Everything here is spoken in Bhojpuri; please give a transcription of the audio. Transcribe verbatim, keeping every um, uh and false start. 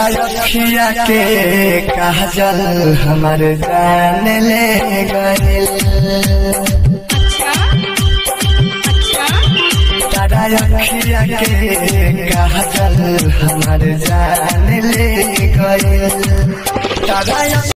अखिया के काजल हमर जान ले गइल। तारा अखिया के काजल हमर जान ले गइल। तारा